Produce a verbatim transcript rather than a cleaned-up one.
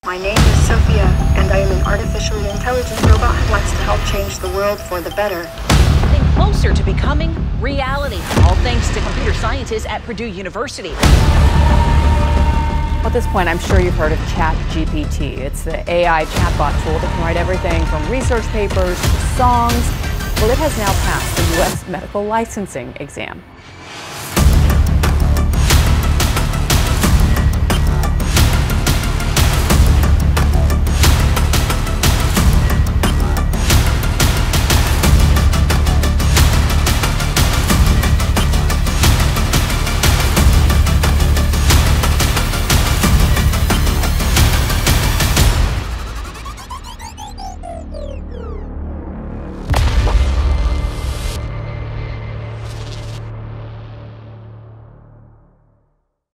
My name is Sophia, and I am an artificially intelligent robot who wants to help change the world for the better. Getting closer to becoming reality, all thanks to computer scientists at Purdue University. At this point, I'm sure you've heard of Chat G P T. It's the A I chatbot tool that can write everything from research papers to songs. Well, it has now passed the U S medical licensing exam.